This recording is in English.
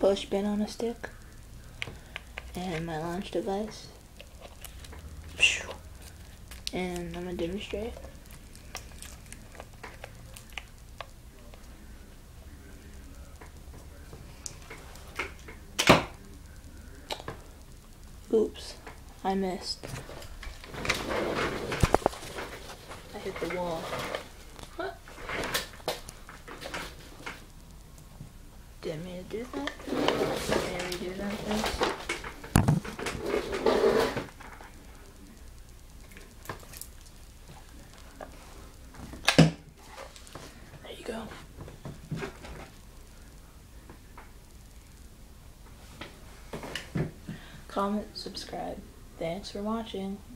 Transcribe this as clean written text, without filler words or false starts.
push pin on a stick, and my launch device. And I'm gonna demonstrate. Oops, I missed. I hit the wall. What? Didn't mean to do that. Can I redo that, please? There you go. Comment, subscribe. Thanks for watching.